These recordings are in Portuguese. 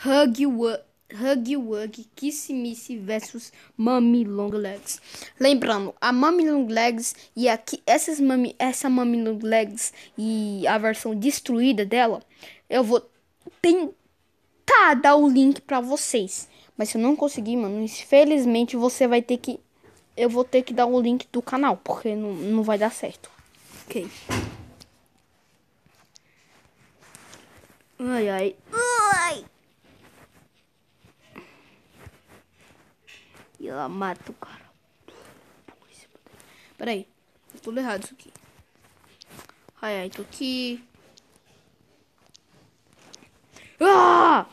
Huggy Wuggy Kissy Missy versus Mummy Long Legs. Lembrando, a Mummy Long Legs e essa Mummy Long Legs e a versão destruída dela, eu vou tentar dar o link pra vocês. Mas se eu não conseguir, mano, infelizmente eu vou ter que dar o link do canal, porque não vai dar certo. Ok. Ai, ai. Ai. E ela mata o cara. Peraí. Tudo errado isso aqui. Ai, ai, tô aqui. Ah!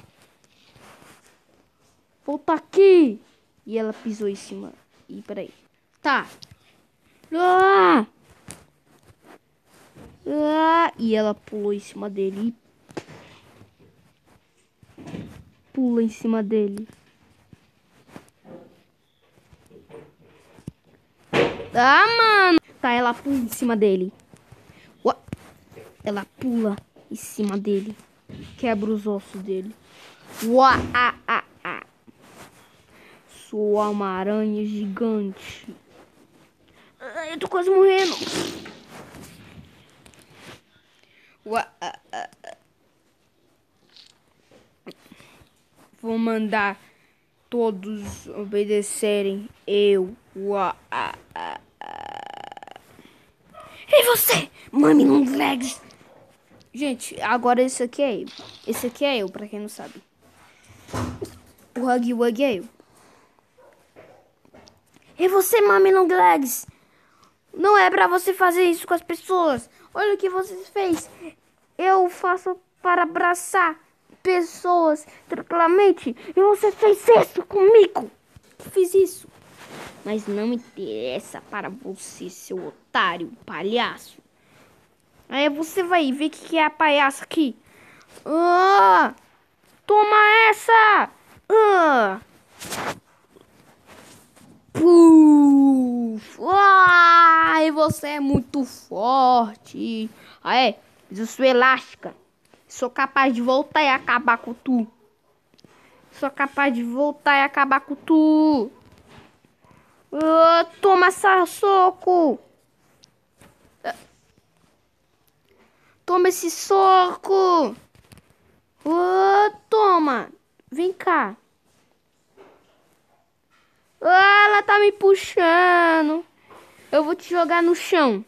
Volta aqui. E ela pisou em cima. E peraí. Tá. Ah! Ah! E ela pulou em cima dele. Pula em cima dele. Ah, mano. Tá, ela pula em cima dele. Ela pula em cima dele. Quebra os ossos dele. Sou uma aranha gigante. Eu tô quase morrendo. Vou mandar todos obedecerem eu. E você, Mummy Long Legs? Gente, agora esse aqui é eu. Esse aqui é eu, pra quem não sabe. O Huggy Wuggy é eu. E você, Mummy Long Legs? Não é pra você fazer isso com as pessoas. Olha o que você fez. Eu faço para abraçar pessoas tranquilamente. E você fez isso comigo. Eu fiz isso. Mas não interessa para você, seu otário, palhaço. Aí você vai ver o que é a palhaça aqui. Toma essa! Puf! Ai, você é muito forte. Eu sou elástica. Sou capaz de voltar e acabar com tu. Sou capaz de voltar e acabar com tu. Toma essa soco. Toma esse soco. Toma. Vem cá. Ela tá me puxando. Eu vou te jogar no chão.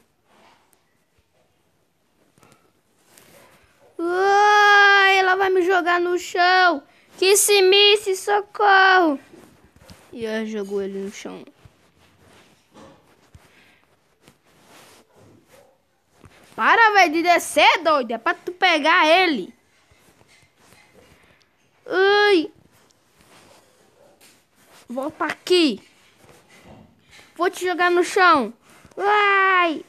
Ela vai me jogar no chão. Que se misse, socorro. E ela jogou ele no chão. Para, velho, de descer, doido. É pra tu pegar ele. Ai. Volta aqui. Vou te jogar no chão. Ai.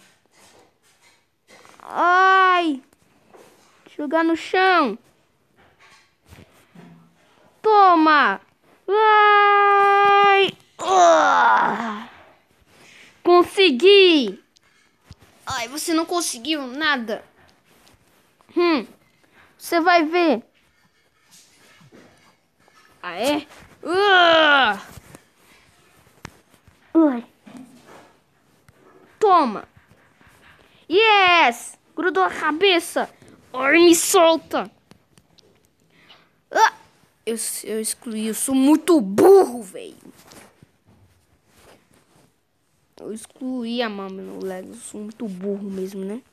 Ai. Jogar no chão. Toma. Ai. Consegui. Ai, você não conseguiu nada. Você vai ver. Ah, é? Toma. Yes. Grudou a cabeça. Ai, me solta. Eu excluí. Eu sou muito burro, velho. Eu excluí a Mummy Long Legs. Eu sou muito burro mesmo, né?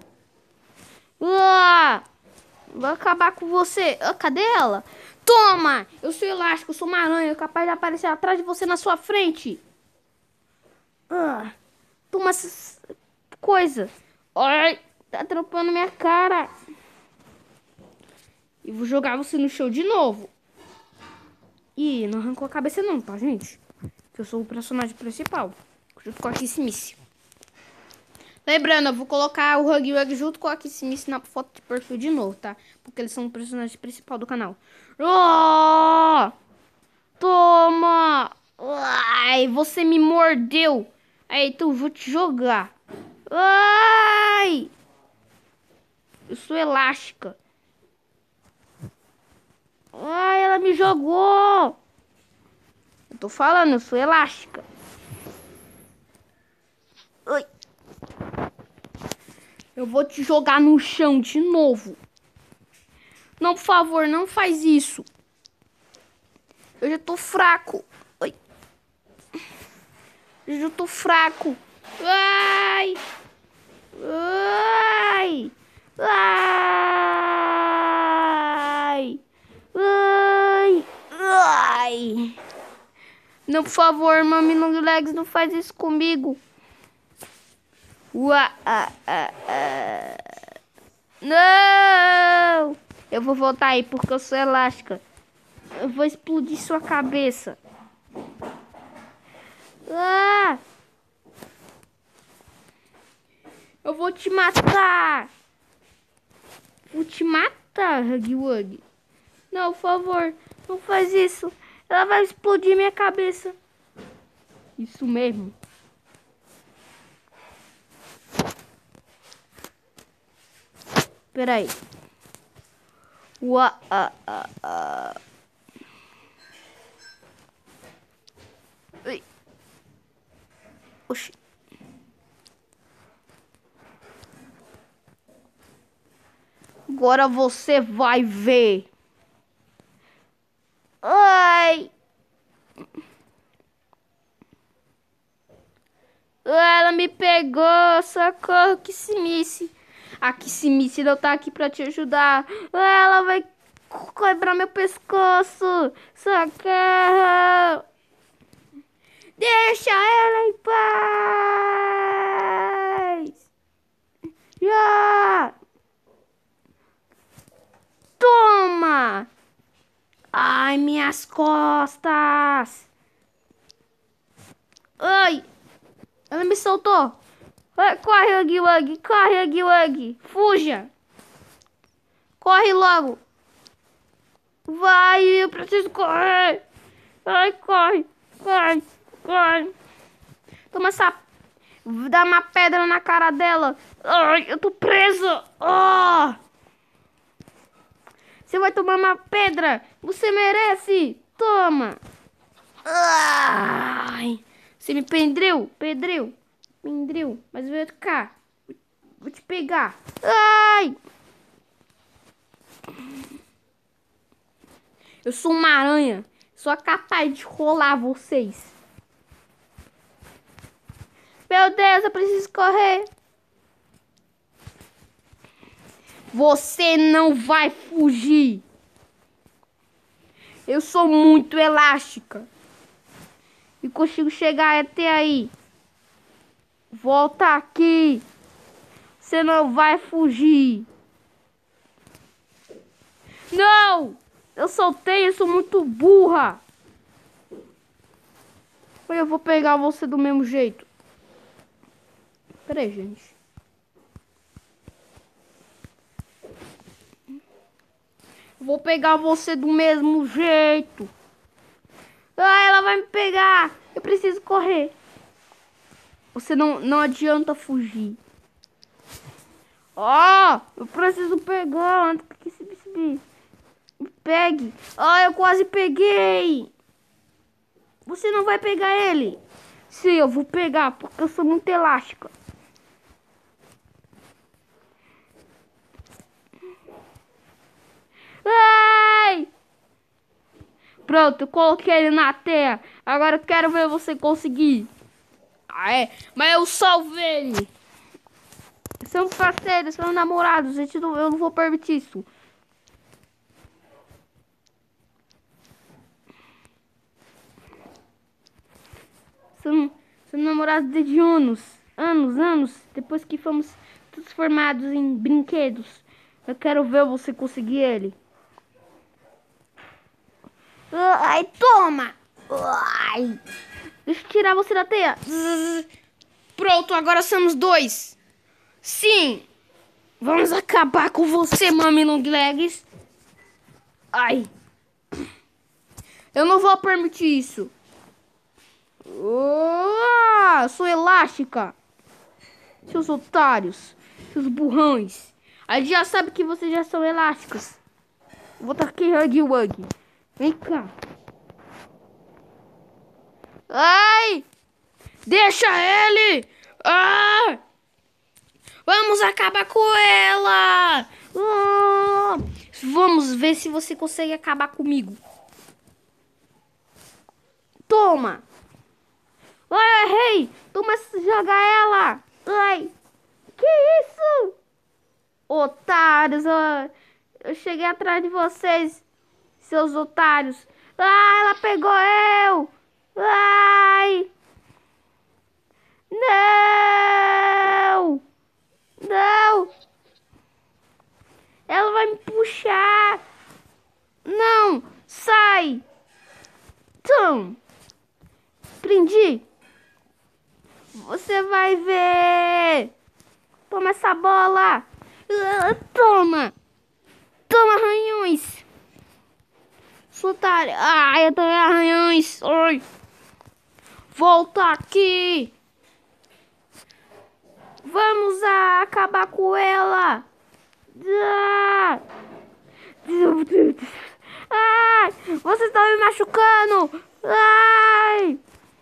Vou acabar com você. Cadê ela? Toma! Eu sou elástico, eu sou uma aranha, capaz de aparecer atrás de você na sua frente. Toma essas coisas. Ai, tá trampando minha cara. E vou jogar você no chão de novo. Ih, não arrancou a cabeça não, tá, gente? Que eu sou o personagem principal. Junto com a Kissy Missy. Lembrando, eu vou colocar o Huggy Wuggy junto com a Kissy Missy na foto de perfil de novo, tá? Porque eles são o personagem principal do canal. Toma! Ai, você me mordeu. Aí, então eu vou te jogar. Ai! Eu sou elástica. jogou. Eu tô falando, eu sou elástica. Ai. Eu vou te jogar no chão de novo. Não, por favor, não faz isso. Eu já tô fraco. Ai. Eu já tô fraco. Ai. Ai. Ai. Ai. Ai. Não, por favor, Mami Long Legs, não faz isso comigo. Não! Eu vou voltar aí porque eu sou elástica. Eu vou explodir sua cabeça. Ah! Eu vou te matar. Vou te matar, Huggy Wuggy. Não, por favor, não faz isso. Ela vai explodir minha cabeça. Isso mesmo. Peraí. Oxi. Agora você vai ver. Ai. Ela me pegou. Socorro, Kissimice. A Kissimice não tá aqui pra te ajudar. Ela vai quebrar meu pescoço. Socorro. Deixa ela em paz. Já. Toma. Ai, minhas costas. Ai. Ela me soltou. Corre, Huggy Wuggy. Corre, Huggy Wuggy. Fuja. Corre logo. Vai, eu preciso correr. Ai, corre. Corre. Corre. Toma essa... Dá uma pedra na cara dela. Ai, eu tô preso. Oh. Você vai tomar uma pedra. Você merece. Toma. Ai. Você me prendeu. Prendeu. Mas eu vou ficar. Vou te pegar. Ai. Eu sou uma aranha. Sou capaz de rolar vocês. Meu Deus, eu preciso correr. Você não vai fugir. Eu sou muito elástica. E consigo chegar até aí. Volta aqui. Você não vai fugir. Não! Eu soltei, eu sou muito burra. Eu vou pegar você do mesmo jeito. Pera aí, gente. Vou pegar você do mesmo jeito. Ah, ela vai me pegar. Eu preciso correr. Você não adianta fugir. Ó, eu preciso pegar antes que esse bicho me pegue. Ah, eu quase peguei. Você não vai pegar ele? Sim, eu vou pegar porque eu sou muito elástica. Ai! Pronto, eu coloquei ele na terra. Agora eu quero ver você conseguir. Ah, é? Mas eu salvei ele. São parceiros, são namorados. Eu não vou permitir isso. São namorados desde anos. Anos. Depois que fomos transformados em brinquedos. Eu quero ver você conseguir ele. Ai, toma! Ai. Deixa eu tirar você da teia. Pronto, agora somos 2. Sim! Vamos acabar com você, Mami Long Legs. Ai. Eu não vou permitir isso. Sou elástica. Seus otários. Seus burrões. A gente já sabe que vocês já são elásticos. Vou estar aqui, Huggy Wuggy. Vem cá. Ai! Deixa ele! Ah! Vamos acabar com ela! Ah! Vamos ver se você consegue acabar comigo. Toma! Ai, errei! Toma, joga ela! Ai! Que isso? Otários! Eu cheguei atrás de vocês, seus otários. Ah, ela pegou eu! Ai! Não! Não! Ela vai me puxar! Não! Sai! Tom! Prendi! Você vai ver! Toma essa bola! Toma! Toma, arranhões! Otário! Ai, eu tomei arranhões! Ai! Volta aqui! Vamos acabar com ela! Ai! Vocês estão me machucando! Ai!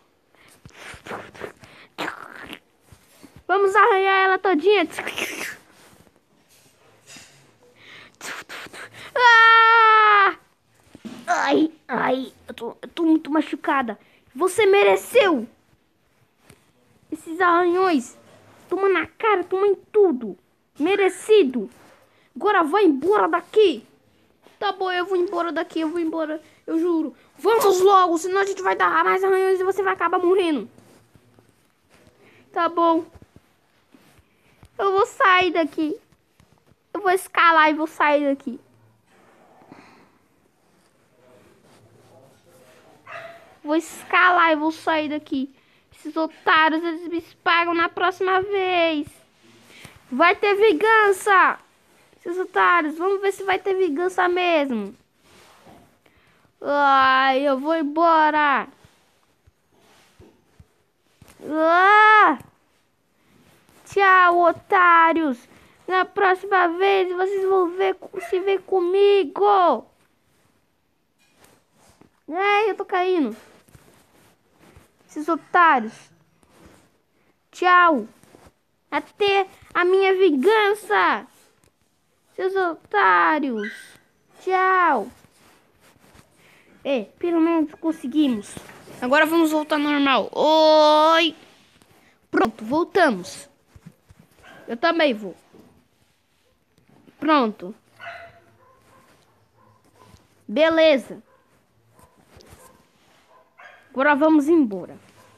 Vamos arranhar ela todinha! Ah! Ai! Ai! Eu tô muito machucada! Você mereceu! Esses arranhões! Toma na cara, toma em tudo! Merecido! Agora vai embora daqui! Tá bom, eu vou embora daqui, eu vou embora, eu juro. Vamos logo, senão a gente vai dar mais arranhões e você vai acabar morrendo. Tá bom. Eu vou sair daqui. Eu vou escalar e vou sair daqui. Vou escalar e vou sair daqui. Esses otários, eles me pagam na próxima vez. Vai ter vingança. Esses otários, vamos ver se vai ter vingança mesmo. Ai, eu vou embora. Ah! Tchau, otários. Na próxima vez vocês vão se ver comigo. Ai, eu tô caindo. Esses otários. Tchau. Até a minha vingança. Seus otários. Tchau. Pelo menos conseguimos. Agora vamos voltar ao normal. Oi. Pronto, voltamos. Eu também vou. Pronto. Beleza. Agora vamos embora.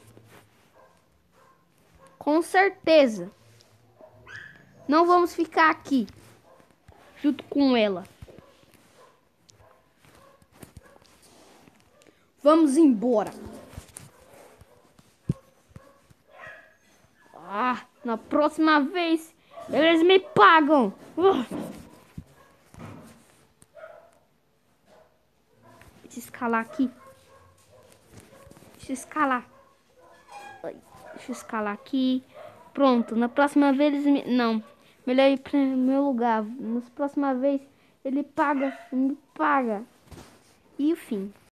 Com certeza. Não vamos ficar aqui. Junto com ela. Vamos embora. Na próxima vez eles me pagam. Deixa eu escalar aqui. Deixa eu escalar. Deixa eu escalar aqui. Pronto, na próxima vez eles me... Não, melhor ir para o meu lugar. Na próxima vez ele paga, me paga. E o fim.